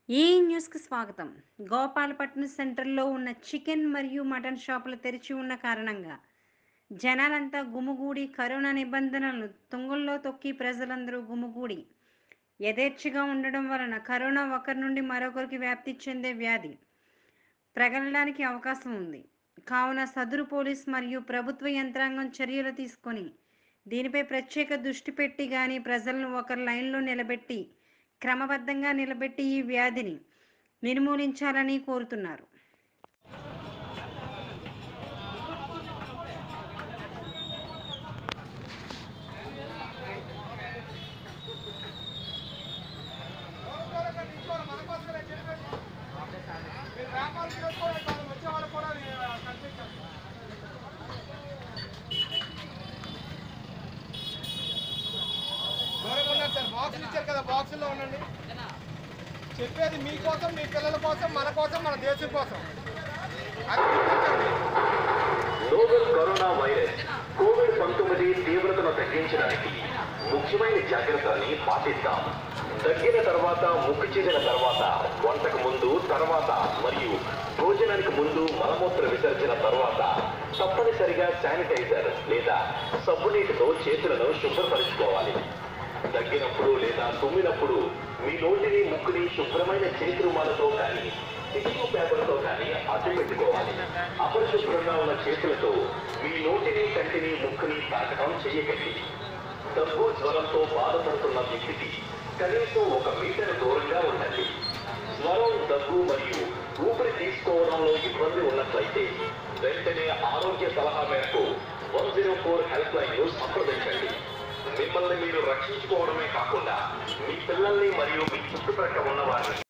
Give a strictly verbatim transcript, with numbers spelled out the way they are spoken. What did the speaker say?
ఈ న్యూస్‌కి స్వాగతం. గోపాలపట్నం సెంట్రల్‌లో ఉన్న చికెన్ మరియు మటన్ షాపులు తెరిచి ఉన్న కారణంగా జనాలంతా గుమిగూడి కరోనా నిబంధనలను తుంగల్లో తొక్కి ప్రజలందరూ గుమిగూడి యథేచ్ఛగా ఉండడం వలన కరోనా ఒకరి నుండి మరొకరికి వ్యాప్తి చెందే వ్యాధి ప్రగలడానికి అవకాశం ఉంది. కావున సదరు పోలీస్ మరియు ప్రభుత్వ యంత్రాంగం చర్యలు తీసుకొని దీనిపై ప్రత్యేక దృష్టి పెట్టి గాని ప్రజలను ఒక లైన్‌లో నిలబెట్టి క్రమబద్ధంగా నిలబెట్టి ఈ వ్యాధిని నిర్మూలించాలని కోరుతున్నారు. సార్ బాక్సులు ఇచ్చారు కదా, బాక్సుల్లో ఉండండి. చెప్పేది మీకోసం, మీ పిల్లల కోసం, మన కోసం, మన దేశం కోసం. అది గుర్తించండి. నోవెల్ కరోనా వైరస్ కోవిడ్ పంతొమ్మిది తీవ్రతను తగ్గించడానికి ముఖ్యమైన జాగ్రత్తల్ని పాటిద్దాం. తగ్గిన తర్వాత, ముక్కు చీదిన తర్వాత, వంటకు ముందు, తర్వాత మరియు భోజనానికి ముందు మలమూత్ర విసర్జన తర్వాత తప్పనిసరిగా శానిటైజర్ లేదా సబ్బు నీటితో చేతులను శుభ్రపరచుకోవాలి. తగ్గినప్పుడు లేదా తుమ్మినప్పుడు మీ నోటిని, ముక్కుని శుభ్రమైన చేతి రుమాలతో కానీ టిష్యూ పేపర్తో కానీ అడ్డు పెట్టుకోవాలి. అపరిశుభ్రంగా ఉన్న చేతులతో మీ నోటిని, కంటిని, ముక్కుని తాకడం చేయకండి. దగ్గు, జ్వరంతో బాధపడుతున్న వ్యక్తికి కనీసం ఒక మీటర్ దూరంగా ఉండండి. జ్వరం, దగ్గు మరియు ఊపిరి తీసుకోవడంలో ఇబ్బంది ఉన్నట్లయితే వెంటనే ఆరోగ్య సలహా మేరకు one zero four helpline ను సంప్రదించండి. మిమ్మల్ని మీరు రక్షించుకోవడమే కాకుండా మీ పిల్లల్ని మరియు మీ చుట్టుప్రక్కల ఉన్న వారిని